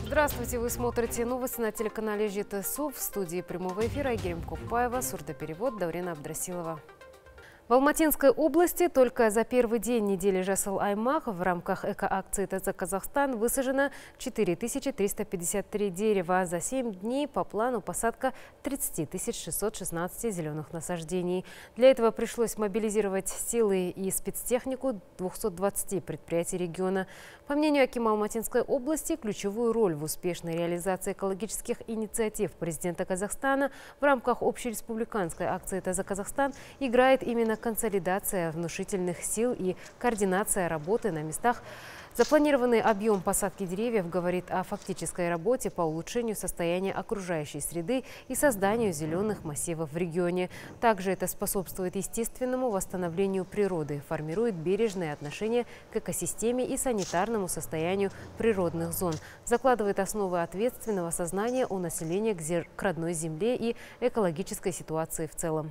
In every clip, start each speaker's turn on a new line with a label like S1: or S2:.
S1: Здравствуйте, вы смотрите новости на телеканале ЖТСУ. В студии прямого эфира Игорем Кукпаева, сурдоперевод Даурена Абдрасилова. В Алматинской области только за первый день недели Жасыл Аймах в рамках эко-акции «Таза Казахстан» высажено 4353 дерева. За 7 дней по плану посадка 30 616 зеленых насаждений. Для этого пришлось мобилизировать силы и спецтехнику 220 предприятий региона. По мнению акима Алматинской области, ключевую роль в успешной реализации экологических инициатив президента Казахстана в рамках общереспубликанской акции «Таза Казахстан» играет именно консолидация внушительных сил и координация работы на местах. Запланированный объем посадки деревьев говорит о фактической работе по улучшению состояния окружающей среды и созданию зеленых массивов в регионе. Также это способствует естественному восстановлению природы, формирует бережное отношение к экосистеме и санитарному состоянию природных зон, закладывает основы ответственного сознания у населения к родной земле и экологической ситуации в целом.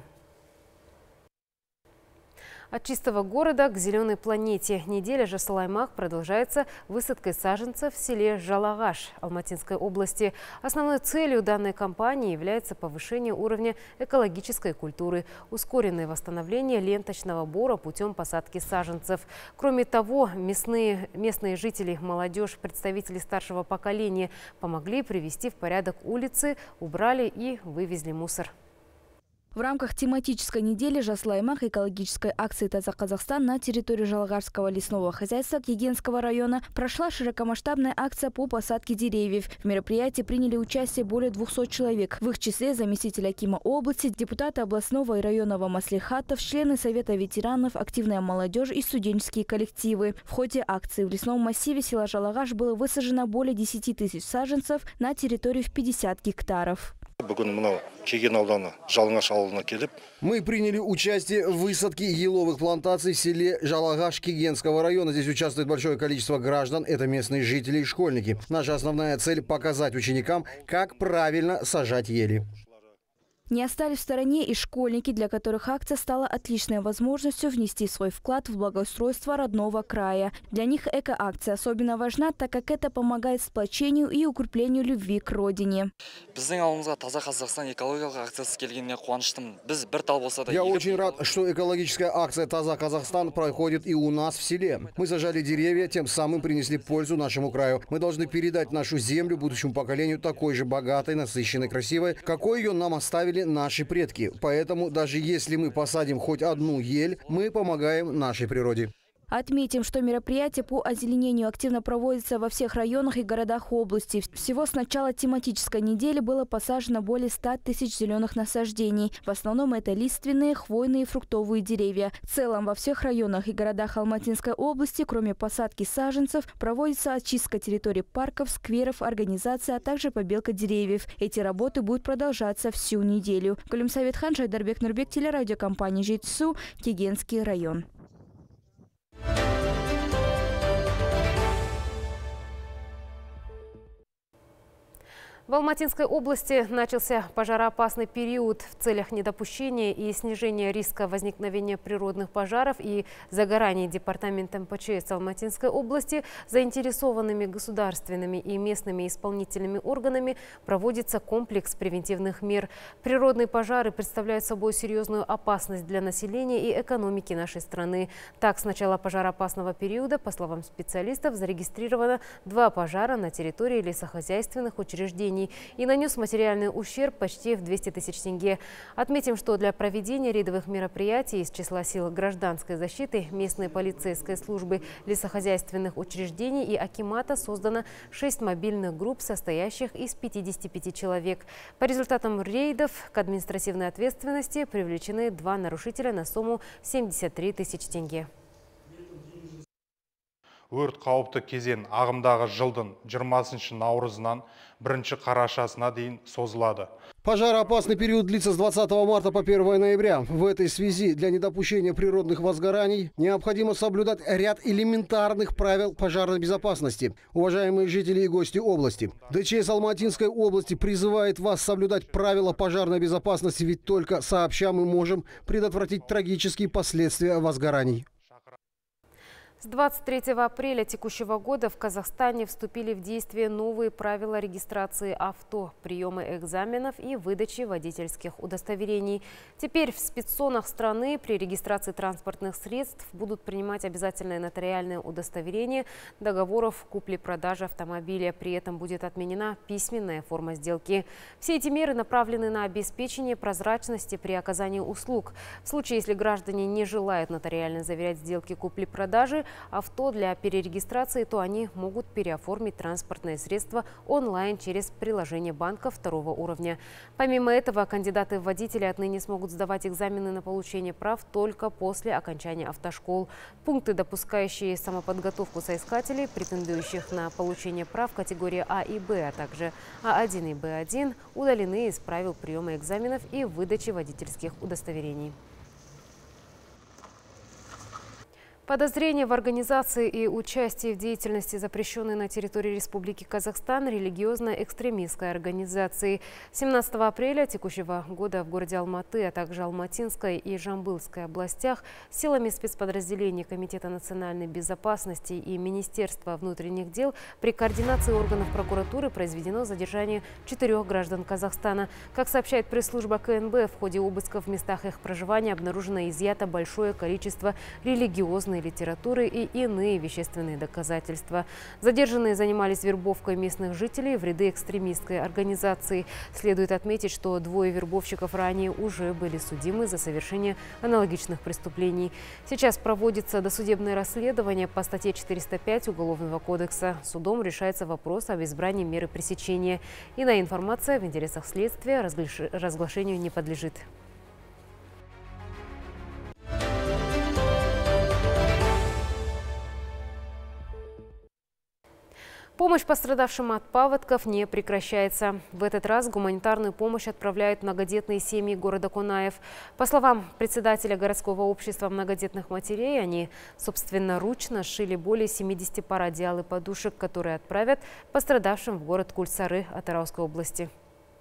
S1: От чистого города к зеленой планете. Неделя Жасыл Аймах продолжается высадкой саженцев в селе Жалагаш Алматинской области. Основной целью данной кампании является повышение уровня экологической культуры, ускоренное восстановление ленточного бора путем посадки саженцев. Кроме того, местные жители, молодежь, представители старшего поколения помогли привести в порядок улицы, убрали и вывезли мусор.
S2: В рамках тематической недели Жасыл Аймах экологической акции «Таза Казахстан» на территории Жалагашского лесного хозяйства Кегенского района прошла широкомасштабная акция по посадке деревьев. В мероприятии приняли участие более 200 человек. В их числе заместитель акима области, депутаты областного и районного маслихатов, члены Совета ветеранов, активная молодежь и студенческие коллективы. В ходе акции в лесном массиве села Жалагаш было высажено более 10 тысяч саженцев на территории в 50 гектаров.
S3: Мы приняли участие в высадке еловых плантаций в селе Жалагаш Кегенского района. Здесь участвует большое количество граждан, это местные жители и школьники. Наша основная цель – показать ученикам, как правильно сажать ели.
S2: Не остались в стороне и школьники, для которых акция стала отличной возможностью внести свой вклад в благоустройство родного края. Для них эко-акция особенно важна, так как это помогает сплочению и укреплению любви к родине.
S3: Я очень рад, что экологическая акция «Таза Казахстан» проходит и у нас в селе. Мы сажали деревья, тем самым принесли пользу нашему краю. Мы должны передать нашу землю будущему поколению такой же богатой, насыщенной, красивой, какой ее нам оставили наши предки. Поэтому даже если мы посадим хоть одну ель, мы помогаем нашей природе.
S2: Отметим, что мероприятие по озеленению активно проводится во всех районах и городах области. Всего с начала тематической недели было посажено более 100 тысяч зеленых насаждений. В основном это лиственные, хвойные и фруктовые деревья. В целом во всех районах и городах Алматинской области, кроме посадки саженцев, проводится очистка территорий парков, скверов, организация, а также побелка деревьев. Эти работы будут продолжаться всю неделю. Кулимсовет Хан, Жайдарбек Нурбек, телерадиокомпания ЖТСУ, Кегенский район.
S1: В Алматинской области начался пожароопасный период. В целях недопущения и снижения риска возникновения природных пожаров и загораний Департаментом МЧС Алматинской области заинтересованными государственными и местными исполнительными органами проводится комплекс превентивных мер. Природные пожары представляют собой серьезную опасность для населения и экономики нашей страны. Так, с начала пожароопасного периода, по словам специалистов, зарегистрировано 2 пожара на территории лесохозяйственных учреждений и нанес материальный ущерб почти в 200 тысяч тенге. Отметим, что для проведения рейдовых мероприятий из числа сил гражданской защиты, местной полицейской службы лесохозяйственных учреждений и акимата создано 6 мобильных групп, состоящих из 55 человек. По результатам рейдов к административной ответственности привлечены 2 нарушителя на сумму 73 тысячи тенге.
S4: Өрт қауіпті кезең ағымдағы жылдың 20 наурызынан 1 қарашасына дейін созылады.
S3: Пожароопасный период длится с 20 марта по 1 ноября. В этой связи для недопущения природных возгораний необходимо соблюдать ряд элементарных правил пожарной безопасности. Уважаемые жители и гости области, ДЧС Алматинской области призывает вас соблюдать правила пожарной безопасности, ведь только сообща мы можем предотвратить трагические последствия возгораний.
S1: С 23 апреля текущего года в Казахстане вступили в действие новые правила регистрации авто, приема экзаменов и выдачи водительских удостоверений. Теперь в спецзонах страны при регистрации транспортных средств будут принимать обязательное нотариальное удостоверение договоров купли-продажи автомобиля. При этом будет отменена письменная форма сделки. Все эти меры направлены на обеспечение прозрачности при оказании услуг. В случае, если граждане не желают нотариально заверять сделки купли-продажи авто для перерегистрации, то они могут переоформить транспортное средство онлайн через приложение банка второго уровня. Помимо этого, кандидаты в водители отныне смогут сдавать экзамены на получение прав только после окончания автошкол. Пункты, допускающие самоподготовку соискателей, претендующих на получение прав категории А и Б, а также А1 и Б1, удалены из правил приема экзаменов и выдачи водительских удостоверений. Подозрение в организации и участии в деятельности, запрещенной на территории Республики Казахстан, религиозно-экстремистской организации. 17 апреля текущего года в городе Алматы, а также Алматинской и Жамбылской областях силами спецподразделений Комитета национальной безопасности и Министерства внутренних дел при координации органов прокуратуры произведено задержание 4 граждан Казахстана. Как сообщает пресс-служба КНБ, в ходе обысков в местах их проживания обнаружено и изъято большое количество религиозной литературы и иные вещественные доказательства. Задержанные занимались вербовкой местных жителей в ряды экстремистской организации. Следует отметить, что 2 вербовщиков ранее уже были судимы за совершение аналогичных преступлений. Сейчас проводится досудебное расследование по статье 405 Уголовного кодекса. Судом решается вопрос об избрании меры пресечения. Иная информация в интересах следствия разглашению не подлежит. Помощь пострадавшим от паводков не прекращается. В этот раз гуманитарную помощь отправляют многодетные семьи города Конаев. По словам председателя городского общества многодетных матерей, они собственноручно сшили более 70 пар одеял и подушек, которые отправят пострадавшим в город Кульсары Атырауской области.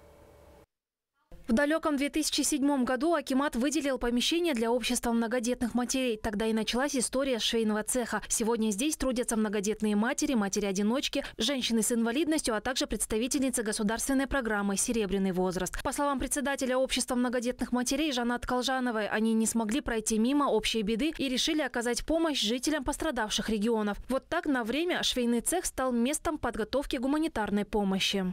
S5: В далеком 2007 году акимат выделил помещение для общества многодетных матерей. Тогда и началась история швейного цеха. Сегодня здесь трудятся многодетные матери, матери-одиночки, женщины с инвалидностью, а также представительницы государственной программы «Серебряный возраст». По словам председателя общества многодетных матерей Жанат Калжановой, они не смогли пройти мимо общей беды и решили оказать помощь жителям пострадавших регионов. Вот так на время швейный цех стал местом подготовки гуманитарной помощи.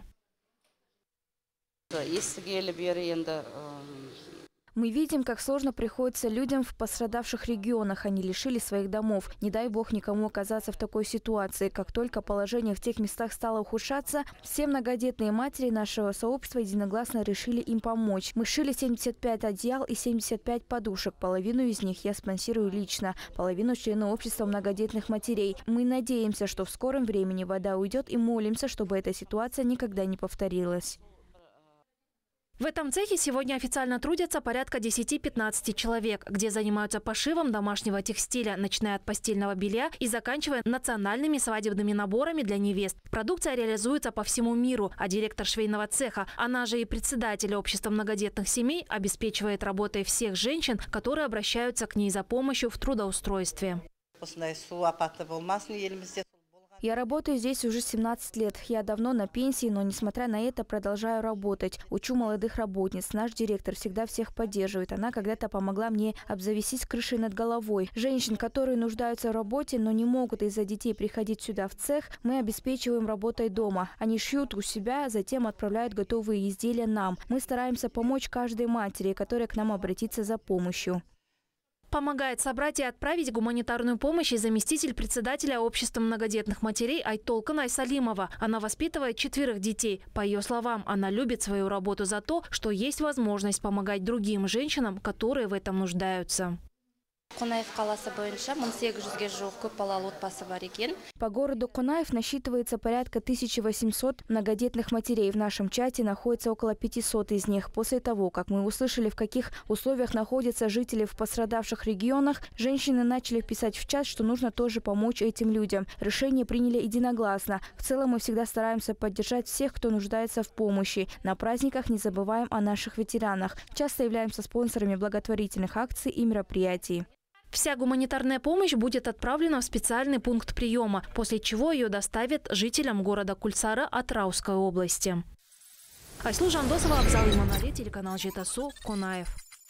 S2: Мы видим, как сложно приходится людям в пострадавших регионах. Они лишили своих домов. Не дай бог никому оказаться в такой ситуации. Как только положение в тех местах стало ухудшаться, все многодетные матери нашего сообщества единогласно решили им помочь. Мы шили 75 одеял и 75 подушек. Половину из них я спонсирую лично, половину члены общества многодетных матерей. Мы надеемся, что в скором времени вода уйдет, и молимся, чтобы эта ситуация никогда не повторилась.
S5: В этом цехе сегодня официально трудятся порядка 10-15 человек, где занимаются пошивом домашнего текстиля, начиная от постельного белья и заканчивая национальными свадебными наборами для невест. Продукция реализуется по всему миру, а директор швейного цеха, она же и председатель общества многодетных семей, обеспечивает работой всех женщин, которые обращаются к ней за помощью в трудоустройстве.
S2: Я работаю здесь уже 17 лет. Я давно на пенсии, но несмотря на это продолжаю работать. Учу молодых работниц. Наш директор всегда всех поддерживает. Она когда-то помогла мне обзавестись крышей над головой. Женщин, которые нуждаются в работе, но не могут из-за детей приходить сюда в цех, мы обеспечиваем работой дома. Они шьют у себя, затем отправляют готовые изделия нам. Мы стараемся помочь каждой матери, которая к нам обратится за помощью.
S5: Помогает собрать и отправить гуманитарную помощь и заместитель председателя общества многодетных матерей Айтолкан Айсалимова. Она воспитывает 4 детей. По ее словам, она любит свою работу за то, что есть возможность помогать другим женщинам, которые в этом нуждаются.
S2: По городу Конаев насчитывается порядка 1800 многодетных матерей. В нашем чате находится около 500 из них. После того, как мы услышали, в каких условиях находятся жители в пострадавших регионах, женщины начали писать в чат, что нужно тоже помочь этим людям. Решение приняли единогласно. В целом мы всегда стараемся поддержать всех, кто нуждается в помощи. На праздниках не забываем о наших ветеранах. Часто являемся спонсорами благотворительных акций и мероприятий.
S5: Вся гуманитарная помощь будет отправлена в специальный пункт приема, после чего ее доставят жителям города Кульсары Атырауской области. Айслу Жандосова, Абзал Иманали, телеканал ЖТСУ, Конаев.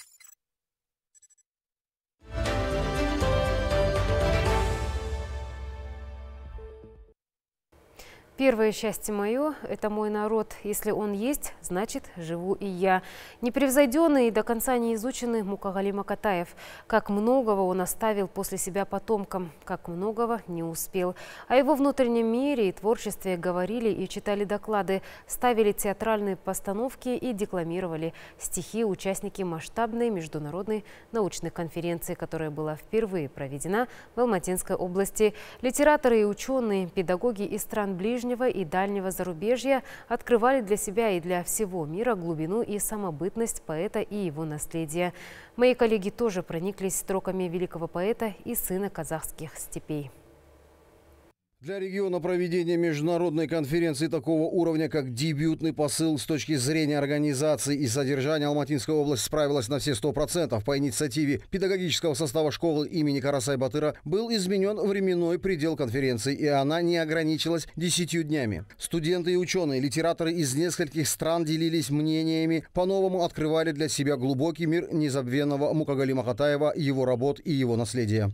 S1: Первое счастье мое – это мой народ. Если он есть, значит, живу и я. Непревзойденный и до конца не изученный Мукагали Макатаев. Как многого он оставил после себя потомкам, как многого не успел. О его внутреннем мире и творчестве говорили и читали доклады, ставили театральные постановки и декламировали стихи участники масштабной международной научной конференции, которая была впервые проведена в Алматинской области. Литераторы и ученые, педагоги из стран ближнего и дальнего зарубежья открывали для себя и для всего мира глубину и самобытность поэта и его наследия. Мои коллеги тоже прониклись строками великого поэта и сына казахских степей.
S3: Для региона проведение международной конференции такого уровня, как дебютный посыл с точки зрения организации и содержания, Алматинская область справилась на все 100%. По инициативе педагогического состава школы имени Карасай-Батыра был изменен временной предел конференции, и она не ограничилась 10 днями. Студенты и ученые, литераторы из нескольких стран делились мнениями, по-новому открывали для себя глубокий мир незабвенного Мукагали Макатаева, его работ и его наследия.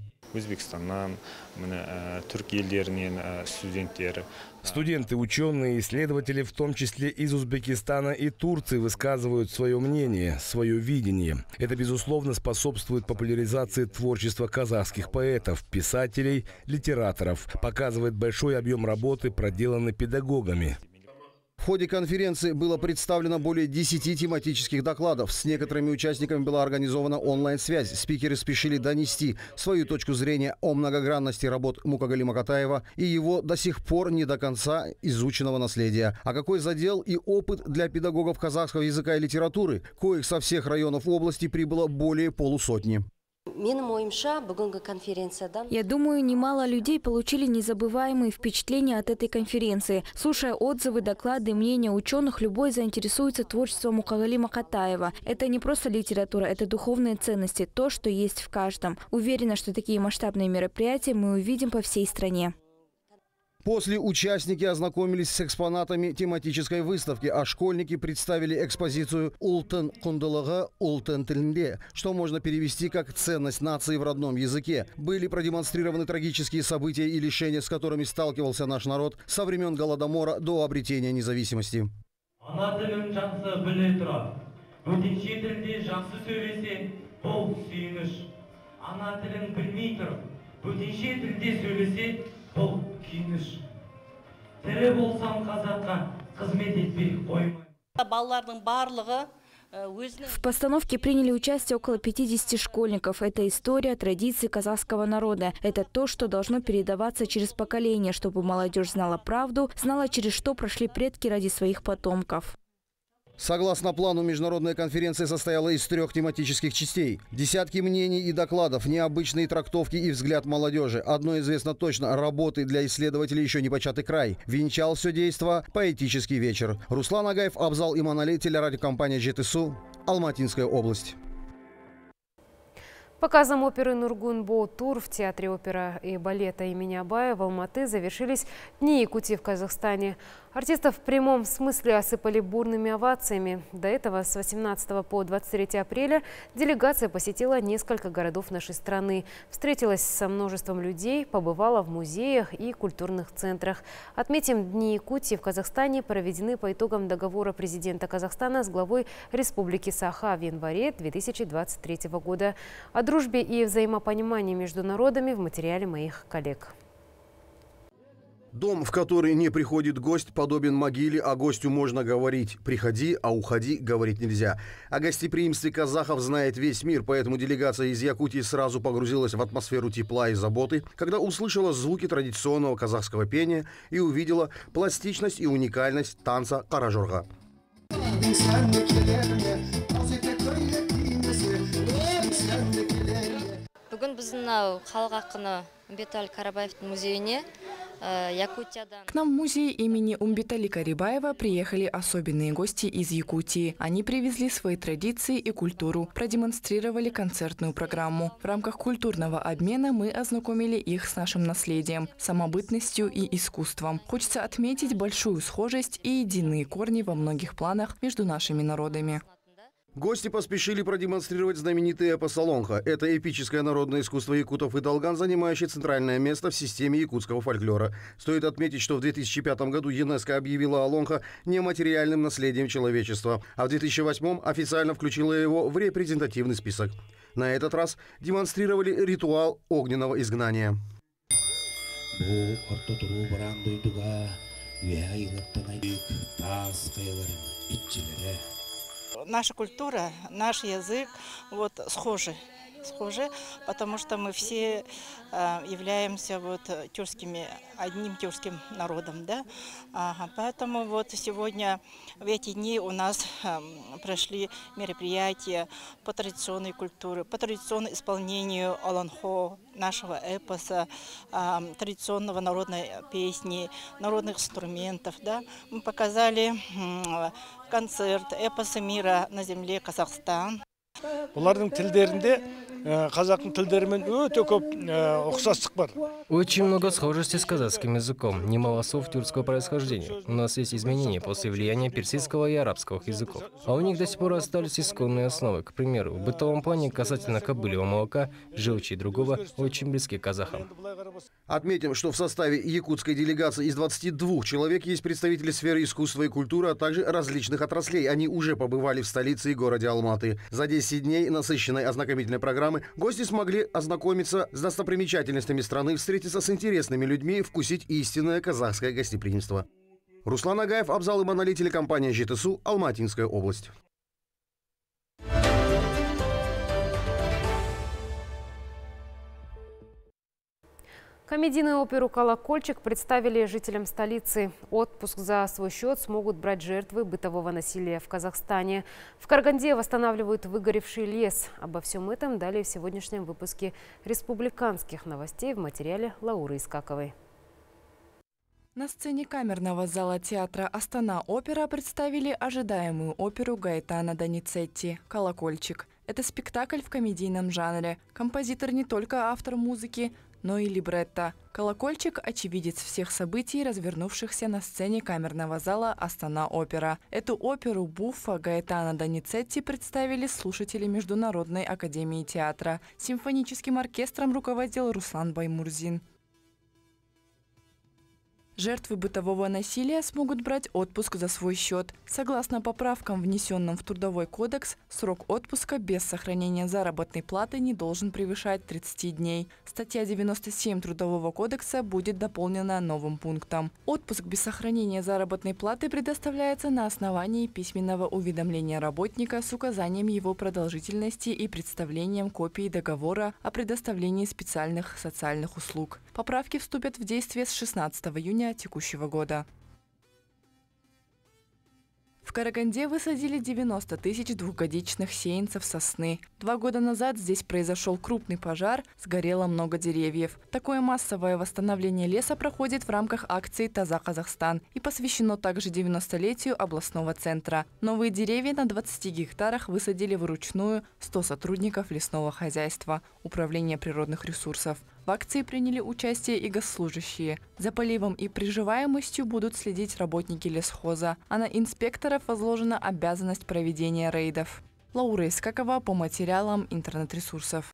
S6: Студенты, ученые, исследователи, в том числе из Узбекистана и Турции, высказывают свое мнение, свое видение. Это, безусловно, способствует популяризации творчества казахских поэтов, писателей, литераторов, показывает большой объем работы, проделанный педагогами.
S3: В ходе конференции было представлено более 10 тематических докладов. С некоторыми участниками была организована онлайн-связь. Спикеры спешили донести свою точку зрения о многогранности работ Мукагали Макатаева и его до сих пор не до конца изученного наследия. А какой задел и опыт для педагогов казахского языка и литературы, коих со всех районов области прибыло более полусотни.
S2: Я думаю, немало людей получили незабываемые впечатления от этой конференции. Слушая отзывы, доклады и мнения ученых, любой заинтересуется творчеством Мукагали Макатаева. Это не просто литература, это духовные ценности, то, что есть в каждом. Уверена, что такие масштабные мероприятия мы увидим по всей стране.
S3: После участники ознакомились с экспонатами тематической выставки, а школьники представили экспозицию «Ултен Кундалага Ултен Тилинде», что можно перевести как «ценность нации в родном языке». Были продемонстрированы трагические события и лишения, с которыми сталкивался наш народ со времен Голодомора до обретения независимости.
S2: В постановке приняли участие около 50 школьников. Это история, традиции казахского народа. Это то, что должно передаваться через поколение, чтобы молодежь знала правду, знала, через что прошли предки ради своих потомков.
S3: Согласно плану, международная конференция состояла из 3 тематических частей. Десятки мнений и докладов, необычные трактовки и взгляд молодежи. Одно известно точно – работы для исследователей еще не початый край. Венчал все действо поэтический вечер. Руслан Агаев, Абзал Иманали, телерадиокомпания ЖТСУ, Алматинская область.
S1: Показом оперы «Нургун Боу-тур» в Театре опера и балета имени Абая в Алматы завершились Дни Якутии в Казахстане. Артистов в прямом смысле осыпали бурными овациями. До этого с 18 по 23 апреля делегация посетила несколько городов нашей страны. Встретилась со множеством людей, побывала в музеях и культурных центрах. Отметим, Дни Якутии в Казахстане проведены по итогам договора президента Казахстана с главой Республики Саха в январе 2023 года. О дружбе и взаимопонимании между народами в материале моих коллег.
S3: Дом, в который не приходит гость, подобен могиле, а гостю можно говорить «приходи», а «уходи» говорить нельзя. О гостеприимстве казахов знает весь мир, поэтому делегация из Якутии сразу погрузилась в атмосферу тепла и заботы, когда услышала звуки традиционного казахского пения и увидела пластичность и уникальность танца каражорга.
S7: Бүгін біздің халық ақыны Үмбетәлі Қарабаевтың музейіне К нам в музей имени Умбетали Карибаева приехали особенные гости из Якутии. Они привезли свои традиции и культуру, продемонстрировали концертную программу. В рамках культурного обмена мы ознакомили их с нашим наследием, самобытностью и искусством. Хочется отметить большую схожесть и единые корни во многих планах между нашими народами.
S3: Гости поспешили продемонстрировать знаменитый эпос «Олонха». Это эпическое народное искусство якутов и долган, занимающее центральное место в системе якутского фольклора. Стоит отметить, что в 2005 году ЮНЕСКО объявила «Олонха» нематериальным наследием человечества, а в 2008 официально включила его в репрезентативный список. На этот раз демонстрировали ритуал огненного изгнания.
S8: Наша культура, наш язык схожи, потому что мы все являемся одним тюркским народом, да? Поэтому сегодня в эти дни у нас прошли мероприятия по традиционной культуре, по традиционному исполнению Олонхо, нашего эпоса, традиционного народной песни, народных инструментов, да? Мы показали концерт эпоса мира на земле Казахстан.
S9: Очень много схожести с казахским языком, немало слов тюркского происхождения. У нас есть изменения после влияния персидского и арабского языков. А у них до сих пор остались исконные основы. К примеру, в бытовом плане касательно кобыльего молока, желчи и другого очень близки к казахам.
S3: Отметим, что в составе якутской делегации из 22 человек есть представители сферы искусства и культуры, а также различных отраслей. Они уже побывали в столице и городе Алматы. За 10 дней насыщенной ознакомительной программы гости смогли ознакомиться с достопримечательностями страны, встретиться с интересными людьми, вкусить истинное казахское гостеприимство. Руслан Агаев, Абзал Иманали, телекомпания ЖТСУ, Алматинская область.
S1: Комедийную оперу «Колокольчик» представили жителям столицы. Отпуск за свой счет смогут брать жертвы бытового насилия в Казахстане. В Караганде восстанавливают выгоревший лес. Обо всем этом далее в сегодняшнем выпуске республиканских новостей в материале Лауры Искаковой.
S7: На сцене камерного зала театра «Астана-опера» представили ожидаемую оперу Гаэтана Доницетти «Колокольчик». Это спектакль в комедийном жанре. Композитор не только автор музыки, но и либретто. «Колокольчик» – очевидец всех событий, развернувшихся на сцене камерного зала «Астана-опера». Эту оперу буффа Гаэтана Доницетти представили слушатели Международной академии театра. Симфоническим оркестром руководил Руслан Баймурзин. Жертвы бытового насилия смогут брать отпуск за свой счет. Согласно поправкам, внесенным в Трудовой кодекс, срок отпуска без сохранения заработной платы не должен превышать 30 дней. Статья 97 Трудового кодекса будет дополнена новым пунктом. Отпуск без сохранения заработной платы предоставляется на основании письменного уведомления работника с указанием его продолжительности и представлением копии договора о предоставлении специальных социальных услуг. Поправки вступят в действие с 16 июня текущего года. В Караганде высадили 90 тысяч двухгодичных сеянцев сосны. 2 года назад здесь произошел крупный пожар, сгорело много деревьев. Такое массовое восстановление леса проходит в рамках акции «Таза Казахстан» и посвящено также 90-летию областного центра. Новые деревья на 20 гектарах высадили вручную 100 сотрудников лесного хозяйства, Управления природных ресурсов. В акции приняли участие и госслужащие. За поливом и приживаемостью будут следить работники лесхоза, а на инспекторов возложена обязанность проведения рейдов. Лаура Искакова по материалам интернет-ресурсов.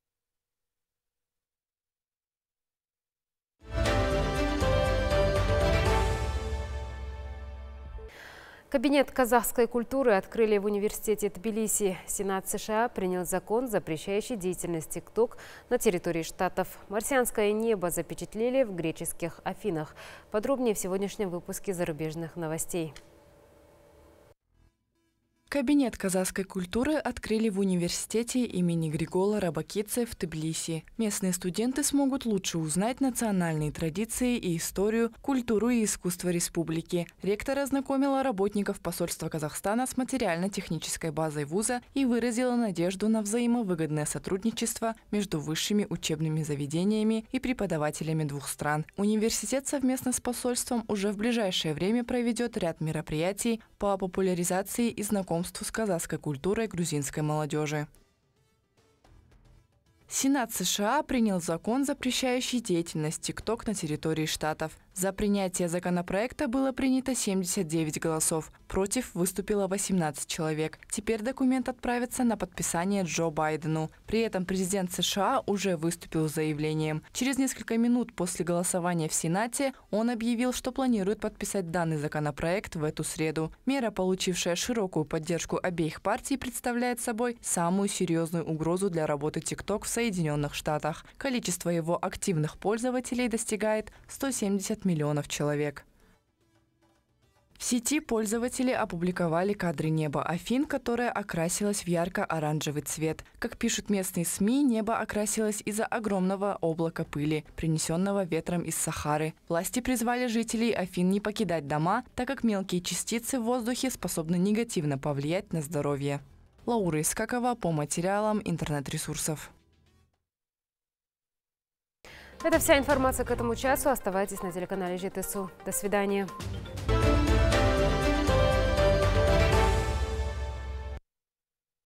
S1: Кабинет казахской культуры открыли в университете Тбилиси. Сенат США принял закон, запрещающий деятельность ТикТок на территории штатов. Марсианское небо запечатлели в греческих Афинах. Подробнее в сегодняшнем выпуске зарубежных новостей.
S7: Кабинет казахской культуры открыли в университете имени Григола Рабакидзе в Тбилиси. Местные студенты смогут лучше узнать национальные традиции и историю, культуру и искусство республики. Ректор ознакомила работников посольства Казахстана с материально-технической базой вуза и выразила надежду на взаимовыгодное сотрудничество между высшими учебными заведениями и преподавателями двух стран. Университет совместно с посольством уже в ближайшее время проведет ряд мероприятий по популяризации и знакомству с казахской культурой грузинской молодежи. Сенат США принял закон, запрещающий деятельность TikTok на территории штатов. За принятие законопроекта было принято 79 голосов. Против выступило 18 человек. Теперь документ отправится на подписание Джо Байдену. При этом президент США уже выступил с заявлением. Через несколько минут после голосования в Сенате он объявил, что планирует подписать данный законопроект в эту среду. Мера, получившая широкую поддержку обеих партий, представляет собой самую серьезную угрозу для работы TikTok в Соединенных Штатах. Количество его активных пользователей достигает 170 миллионов человек. В сети пользователи опубликовали кадры неба Афин, которое окрасилось в ярко-оранжевый цвет. Как пишут местные СМИ, небо окрасилось из-за огромного облака пыли, принесенного ветром из Сахары. Власти призвали жителей Афин не покидать дома, так как мелкие частицы в воздухе способны негативно повлиять на здоровье. Лаура Искакова по материалам интернет-ресурсов.
S1: Это вся информация к этому часу. Оставайтесь на телеканале ЖТСУ. До свидания.